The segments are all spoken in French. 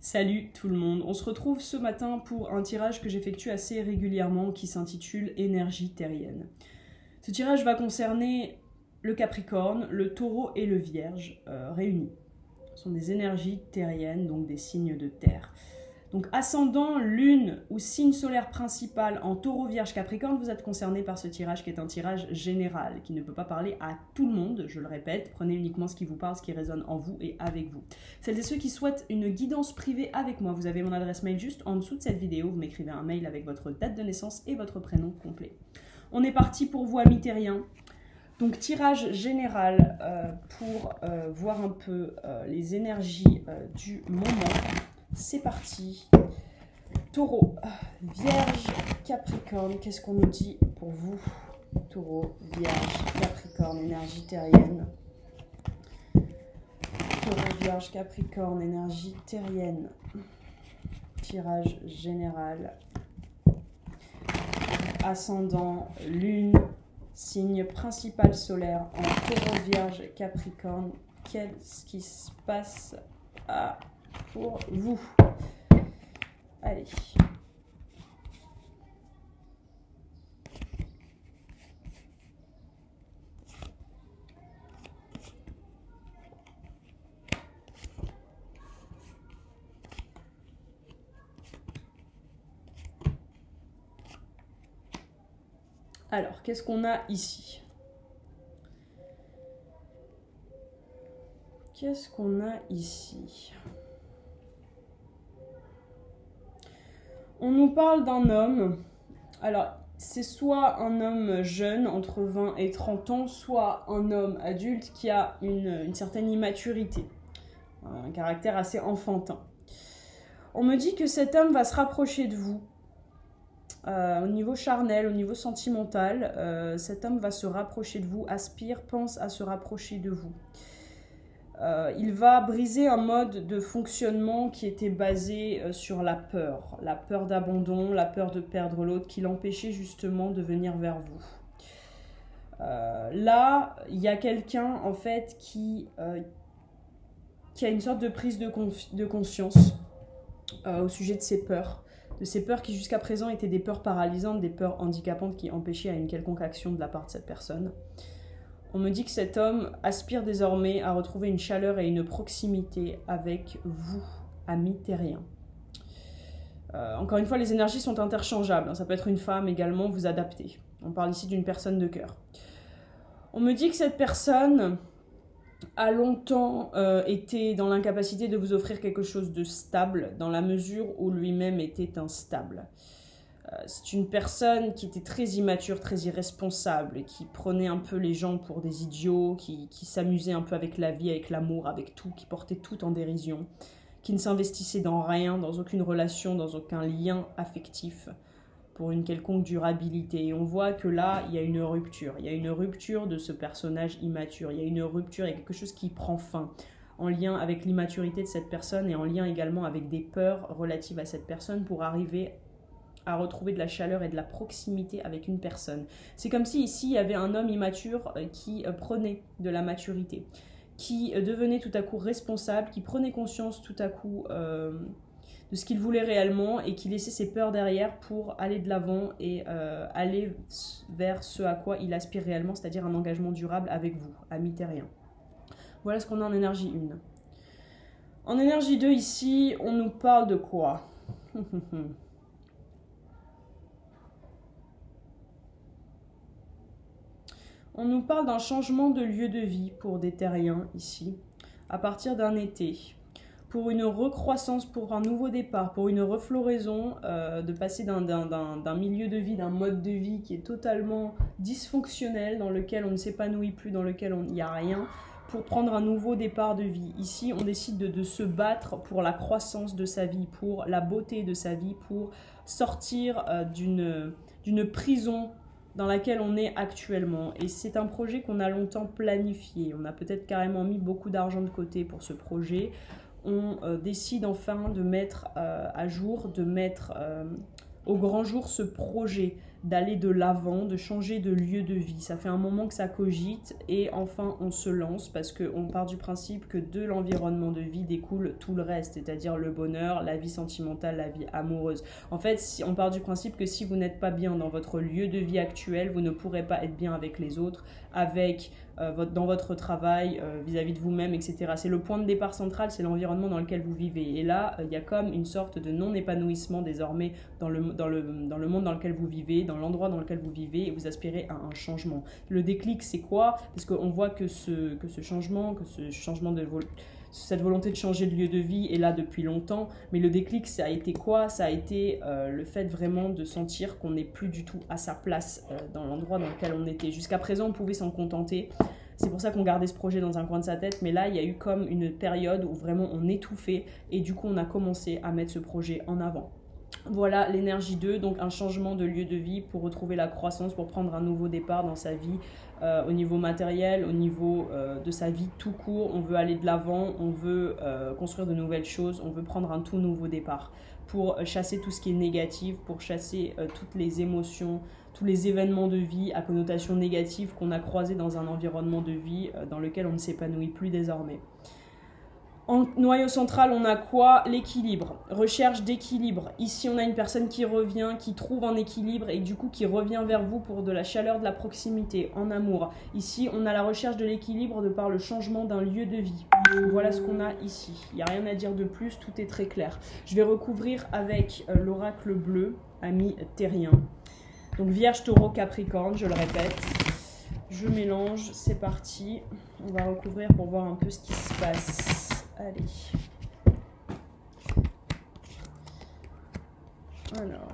Salut tout le monde, on se retrouve ce matin pour un tirage que j'effectue assez régulièrement qui s'intitule Énergie terrienne. Ce tirage va concerner le Capricorne, le Taureau et le Vierge réunis. Ce sont des énergies terriennes, donc des signes de terre. Donc ascendant, lune ou signe solaire principal en Taureau, Vierge, Capricorne, vous êtes concerné par ce tirage qui est un tirage général, qui ne peut pas parler à tout le monde, je le répète, prenez uniquement ce qui vous parle, ce qui résonne en vous et avec vous. Celles et ceux qui souhaitent une guidance privée avec moi, vous avez mon adresse mail juste en dessous de cette vidéo, vous m'écrivez un mail avec votre date de naissance et votre prénom complet. On est parti pour vous, amis terriens. Donc tirage général pour voir un peu les énergies du moment. C'est parti. Taureau, Vierge, Capricorne, qu'est-ce qu'on nous dit pour vous? Taureau, Vierge, Capricorne, énergie terrienne. Taureau, Vierge, Capricorne, énergie terrienne. Tirage général. Ascendant, lune, signe principal solaire en Taureau, Vierge, Capricorne. Qu'est-ce qui se passe pour vous? Allez. Alors, qu'est-ce qu'on a ici? Qu'est-ce qu'on a ici? On nous parle d'un homme. Alors, c'est soit un homme jeune, entre 20 et 30 ans, soit un homme adulte qui a une certaine immaturité, un caractère assez enfantin. On me dit que cet homme va se rapprocher de vous. Au niveau charnel, au niveau sentimental, cet homme va se rapprocher de vous, aspire, pense à se rapprocher de vous. Il va briser un mode de fonctionnement qui était basé sur la peur d'abandon, la peur de perdre l'autre, qui l'empêchait justement de venir vers vous. Là, il y a quelqu'un en fait qui a une sorte de prise de conscience au sujet de ses peurs. De ces peurs qui jusqu'à présent étaient des peurs paralysantes, des peurs handicapantes qui empêchaient à une quelconque action de la part de cette personne. On me dit que cet homme aspire désormais à retrouver une chaleur et une proximité avec vous, amis terriens. Encore une fois, les énergies sont interchangeables. Ça peut être une femme également, vous adaptez. On parle ici d'une personne de cœur. On me dit que cette personne a longtemps été dans l'incapacité de vous offrir quelque chose de stable, dans la mesure où lui-même était instable. C'est une personne qui était très immature, très irresponsable, qui prenait un peu les gens pour des idiots, qui s'amusait un peu avec la vie, avec l'amour, avec tout, qui portait tout en dérision, qui ne s'investissait dans rien, dans aucune relation, dans aucun lien affectif pour une quelconque durabilité. Et on voit que là, il y a une rupture. Il y a une rupture de ce personnage immature. Il y a une rupture, il y a quelque chose qui prend fin, en lien avec l'immaturité de cette personne et en lien également avec des peurs relatives à cette personne pour arriver à retrouver de la chaleur et de la proximité avec une personne. C'est comme si ici, il y avait un homme immature qui prenait de la maturité, qui devenait tout à coup responsable, qui prenait conscience tout à coup de ce qu'il voulait réellement et qui laissait ses peurs derrière pour aller de l'avant et aller vers ce à quoi il aspire réellement, c'est-à-dire un engagement durable avec vous, amis terriens. Voilà ce qu'on a en énergie 1. En énergie 2, ici, on nous parle de quoi? On nous parle d'un changement de lieu de vie pour des terriens ici, à partir d'un été, pour une recroissance, pour un nouveau départ, pour une refloraison, de passer d'un milieu de vie, d'un mode de vie qui est totalement dysfonctionnel, dans lequel on ne s'épanouit plus, dans lequel il n'y a rien, pour prendre un nouveau départ de vie. Ici, on décide de se battre pour la croissance de sa vie, pour la beauté de sa vie, pour sortir d'une prison dans laquelle on est actuellement. Et c'est un projet qu'on a longtemps planifié. On a peut-être carrément mis beaucoup d'argent de côté pour ce projet. On décide enfin de mettre à jour, de mettre au grand jour ce projet d'aller de l'avant, de changer de lieu de vie. Ça fait un moment que ça cogite et enfin on se lance parce qu'on part du principe que de l'environnement de vie découle tout le reste, c'est-à-dire le bonheur, la vie sentimentale, la vie amoureuse. En fait, on part du principe que si vous n'êtes pas bien dans votre lieu de vie actuel, vous ne pourrez pas être bien avec les autres, dans votre travail, vis-à-vis de vous-même, etc. C'est le point de départ central, c'est l'environnement dans lequel vous vivez. Et là, il y a comme une sorte de non-épanouissement désormais dans le monde dans lequel vous vivez, dans l'endroit dans lequel vous vivez, et vous aspirez à un changement. Le déclic, c'est quoi? Parce qu'on voit que ce changement cette volonté de changer de lieu de vie est là depuis longtemps, mais le déclic, ça a été quoi? Ça a été le fait vraiment de sentir qu'on n'est plus du tout à sa place dans l'endroit dans lequel on était. Jusqu'à présent, on pouvait s'en contenter. C'est pour ça qu'on gardait ce projet dans un coin de sa tête, mais là, il y a eu comme une période où vraiment on étouffait, et du coup, on a commencé à mettre ce projet en avant. Voilà l'énergie 2, donc un changement de lieu de vie pour retrouver la croissance, pour prendre un nouveau départ dans sa vie, au niveau matériel, au niveau de sa vie tout court. On veut aller de l'avant, on veut construire de nouvelles choses, on veut prendre un tout nouveau départ pour chasser tout ce qui est négatif, pour chasser toutes les émotions, tous les événements de vie à connotation négative qu'on a croisés dans un environnement de vie dans lequel on ne s'épanouit plus désormais. En noyau central, on a quoi? L'équilibre, recherche d'équilibre. Ici, on a une personne qui revient, qui trouve un équilibre et du coup qui revient vers vous pour de la chaleur, de la proximité, en amour. Ici, on a la recherche de l'équilibre de par le changement d'un lieu de vie. Voilà ce qu'on a ici. Il n'y a rien à dire de plus, tout est très clair. Je vais recouvrir avec l'oracle bleu, ami terrien. Donc Vierge, Taureau, Capricorne, je le répète. Je mélange, c'est parti. On va recouvrir pour voir un peu ce qui se passe. Allez. Alors.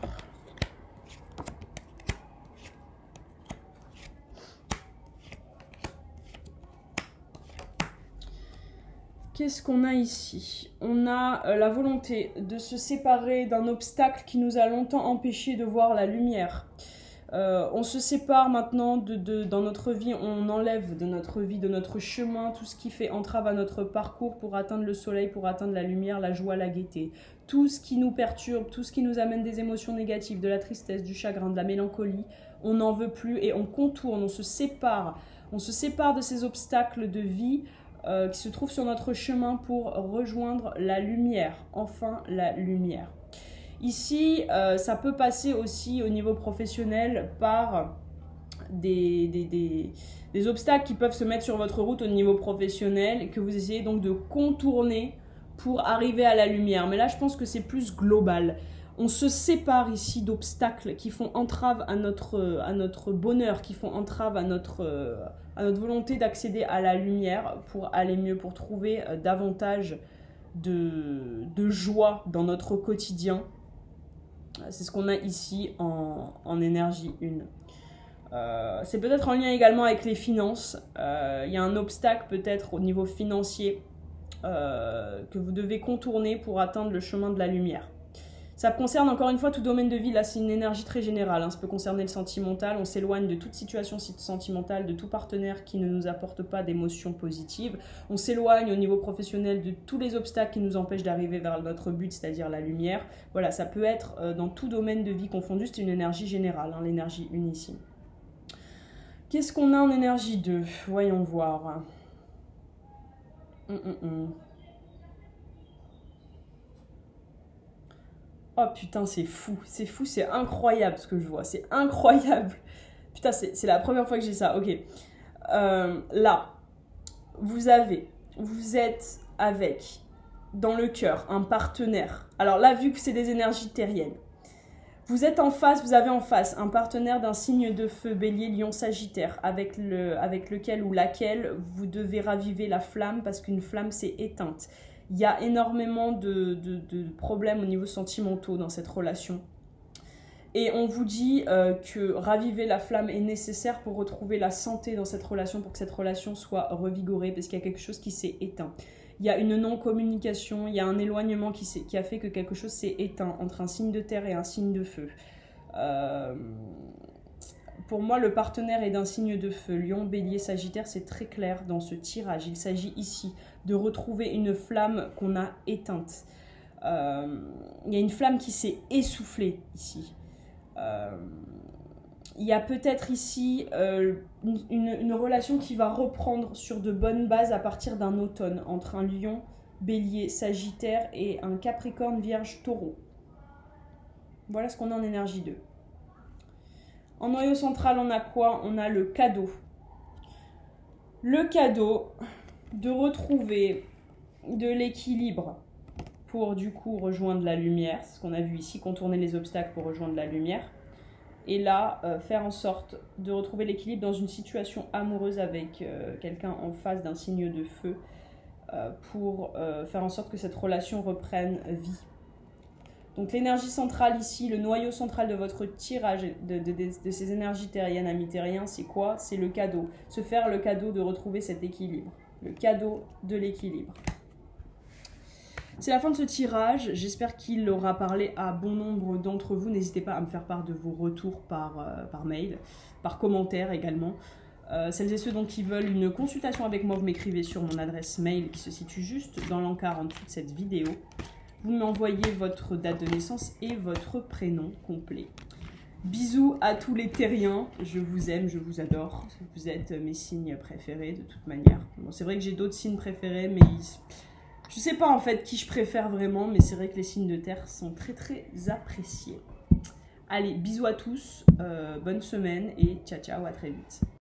Qu'est-ce qu'on a ici? On a la volonté de se séparer d'un obstacle qui nous a longtemps empêché de voir la lumière. On se sépare maintenant dans notre vie, on enlève de notre vie, de notre chemin, tout ce qui fait entrave à notre parcours pour atteindre le soleil, pour atteindre la lumière, la joie, la gaieté. Tout ce qui nous perturbe, tout ce qui nous amène des émotions négatives, de la tristesse, du chagrin, de la mélancolie, on n'en veut plus et on contourne, on se sépare de ces obstacles de vie qui se trouvent sur notre chemin pour rejoindre la lumière, enfin la lumière. Ici, ça peut passer aussi au niveau professionnel par des obstacles qui peuvent se mettre sur votre route au niveau professionnel que vous essayez donc de contourner pour arriver à la lumière. Mais là, je pense que c'est plus global. On se sépare ici d'obstacles qui font entrave à notre bonheur, qui font entrave à notre volonté d'accéder à la lumière pour aller mieux, pour trouver davantage de joie dans notre quotidien. C'est ce qu'on a ici en énergie 1. C'est peut-être en lien également avec les finances. Il y a un obstacle peut-être au niveau financier que vous devez contourner pour atteindre le chemin de la lumière. Ça concerne encore une fois tout domaine de vie. Là, c'est une énergie très générale. Ça peut concerner le sentimental. On s'éloigne de toute situation sentimentale, de tout partenaire qui ne nous apporte pas d'émotions positives. On s'éloigne au niveau professionnel de tous les obstacles qui nous empêchent d'arriver vers notre but, c'est-à-dire la lumière. Voilà, ça peut être dans tout domaine de vie confondu. C'est une énergie générale, l'énergie 1 ici. Qu'est-ce qu'on a en énergie 2? Voyons voir. Oh putain, c'est fou, c'est incroyable ce que je vois, c'est incroyable. Putain, c'est la première fois que j'ai ça, ok. Là, vous êtes avec, dans le cœur, un partenaire. Alors là, vu que c'est des énergies terriennes, vous avez en face un partenaire d'un signe de feu, bélier, lion, sagittaire, avec lequel ou laquelle vous devez raviver la flamme parce qu'une flamme s'est éteinte. Il y a énormément de problèmes au niveau sentimentaux dans cette relation. Et on vous dit que raviver la flamme est nécessaire pour retrouver la santé dans cette relation, pour que cette relation soit revigorée, parce qu'il y a quelque chose qui s'est éteint. Il y a une non-communication, il y a un éloignement qui a fait que quelque chose s'est éteint entre un signe de terre et un signe de feu. Pour moi, le partenaire est d'un signe de feu. Lion, bélier, sagittaire, c'est très clair dans ce tirage. Il s'agit ici de retrouver une flamme qu'on a éteinte. Il y a une flamme qui s'est essoufflée ici. il y a peut-être ici une relation qui va reprendre sur de bonnes bases à partir d'un automne, entre un lion, bélier, sagittaire et un capricorne, vierge, taureau. Voilà ce qu'on a en énergie 2. En noyau central, on a quoi? On a le cadeau. Le cadeau de retrouver de l'équilibre pour du coup rejoindre la lumière. C'est ce qu'on a vu ici, contourner les obstacles pour rejoindre la lumière. Et là, faire en sorte de retrouver l'équilibre dans une situation amoureuse avec quelqu'un en face d'un signe de feu pour faire en sorte que cette relation reprenne vie. Donc l'énergie centrale ici, le noyau central de votre tirage de ces énergies terriennes, amis terriens, c'est quoi? C'est le cadeau. Se faire le cadeau de retrouver cet équilibre. Le cadeau de l'équilibre. C'est la fin de ce tirage. J'espère qu'il aura parlé à bon nombre d'entre vous. N'hésitez pas à me faire part de vos retours par mail, par commentaire également. Celles et ceux donc qui veulent une consultation avec moi, vous m'écrivez sur mon adresse mail qui se situe juste dans l'encart en dessous de cette vidéo. Vous m'envoyez votre date de naissance et votre prénom complet. Bisous à tous les terriens, je vous aime, je vous adore. Vous êtes mes signes préférés de toute manière. Bon, c'est vrai que j'ai d'autres signes préférés, mais je sais pas en fait qui je préfère vraiment, mais c'est vrai que les signes de terre sont très très appréciés. Allez, bisous à tous, bonne semaine et ciao ciao, à très vite.